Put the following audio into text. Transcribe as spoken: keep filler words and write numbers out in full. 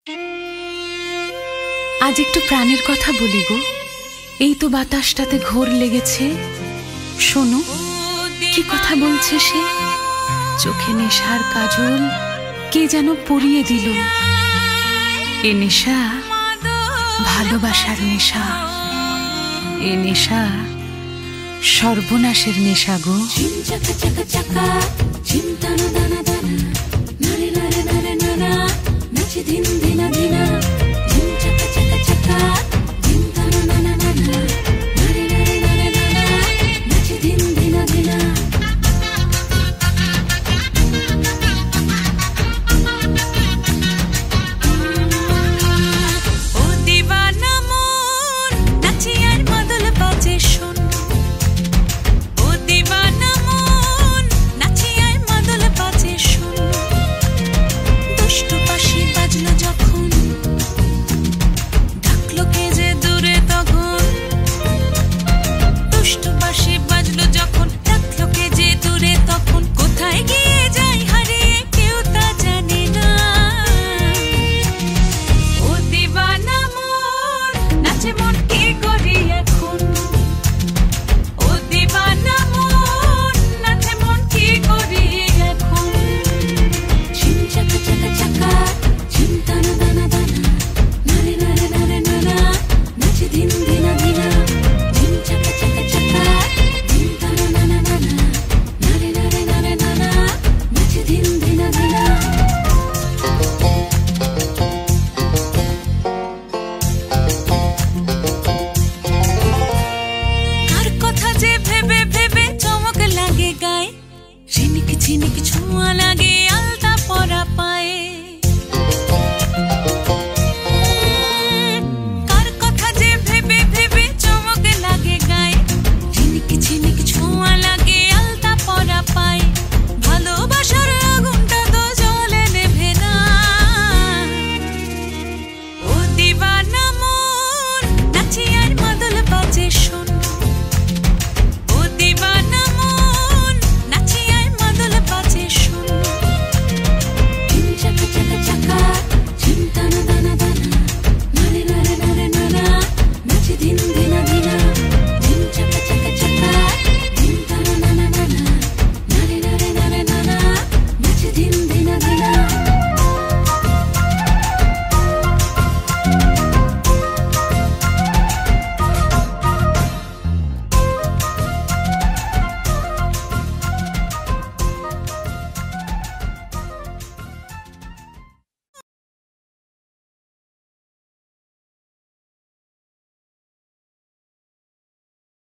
আজ একটু প্রাণের কথা বলি গো। এই তো বাতাসটাতে ঘোর লেগেছে, শোনো কি কথা বলছে সে। চোখে নেশার কাজল কে যেন পরিয়ে দিল। এ নেশা ভালোবাসার নেশা, এ নেশা সর্বনাশের নেশা গো। চিন্তা